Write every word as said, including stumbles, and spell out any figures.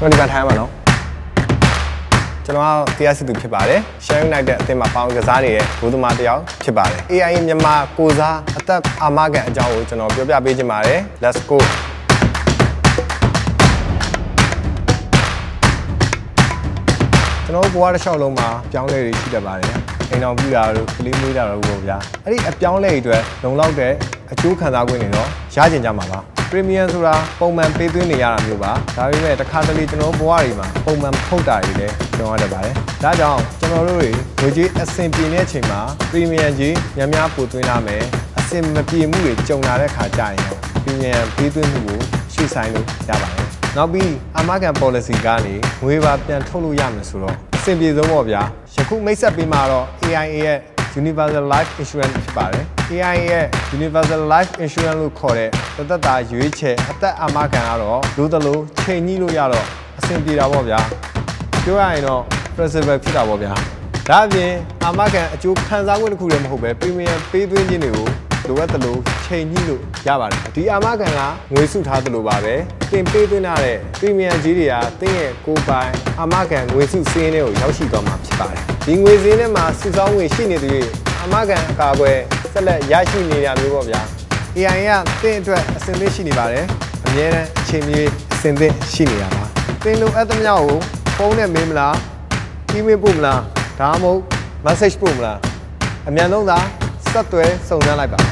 တို့ဒီမှာထိုင်မှာနော်ကျွန်တော်ကတရားစစ်သူဖြစ်ပါတယ် sharing night တဲ့အသင်းမှာပေါင်းကစားနေတဲ့ဘုသမားတယောက်ဖြစ်ပါတယ် A I မြန်မာကိုစားအသက်အာမခံအကြောင်းကိုကျွန်တော်ပြောပြပေးချင်ပါတယ် let's go ကျွန်တော်ဘဝတစ်လျှောက်လုံးမှာပြောင်းလဲတွေရှိတတ်ပါတယ်အိမ်တော်ပြတာတို့ကလေးမွေးတာတို့ပေါ့ဗျာအဲ့ဒီအပြောင်းလဲတွေအတွက်လုံလောက်တဲ့အကျိုးခံစား권တွေတော့ရကျင်ကြမှာပါ premium ဆိုတာပုံမှန်ပေးသွင်းနေရတာမျိုးပါဒါပေမဲ့တစ်ခါတလေကျွန်တော်ဘဝတွေမှာပုံမှန်ဖုတ်တာတွေလည်းကျွန်တော်ရတတ်ပါတယ်ဒါကြောင့်ကျွန်တော်တို့တွေငွေကြေးအဆင်ပြေတဲ့အချိန်မှာ premium ကြီးများများပို့သွင်းလာမယ်အဆင်မပြေမှုတွေကြုံလာတဲ့ခါကျရင် premium ပေးသွင်းမှုကိုရွှေ့ဆိုင်လို့ရပါတယ်နောက်ပြီးအာမခံ policy ကနေငွေပါပြန်ထုတ်လို့ရမယ်ဆိုတော့အဆင်ပြေဆုံးပေါ့ဗျာယခုမိတ်ဆက်ပေးမှာတော့ A I A ရဲ့ Universal Life Insurance ဖြစ်ပါတယ် A I A ရဲ့ Universal Life Insurance လို့ခေါ်တဲ့သက်သက်သာရွေးချယ်အသက်အာမခံကတော့လိုသလိုချိန်ကြီးလို့ရတော့အဆင်ပြေတာပေါ့ဗျာပြောရရင်တော့ flexible ဖြစ်တာပေါ့ဗျာဒါအပြင်အာမခံအကျိုးခံစား권တစ်ခုလည်းမဟုတ်ပဲ premium ပေးသွင်းခြင်းတွေကိုလိုအပ်သလိုချိန်ကြီးလို့ရပါတယ်ဒီအာမခံကငွေစုထားသလိုပါပဲတင်ပေးသွင်းရတဲ့ premium ကြီးတွေကတင်းရဲ့ကိုယ်ပိုင်အာမခံငွေစုစင်းတွေကိုရောက်ရှိသွားမှာဖြစ်ပါတယ်ဒီငွေစင်းထဲမှာစုဆောင်းငွေရှိနေသူတွေအာမခံအကာအကွယ်ဆက်လက်ရရှိနေရမျိုးပေါ့ဗျာ A I ကတင်းအတွက်အဆင်သင့်ရှိနေပါတယ်အများနဲ့အချိန်မြေအဆင်သင့်ရှိနေတာပါတင်းလိုအပ်သမျှကိုဖုန်းနဲ့မေးမလား email ပို့မလားဒါမှမဟုတ် message ပို့မလားအမြန်ဆုံးသာဆက်သွယ်စုံစမ်းလိုက်ပါ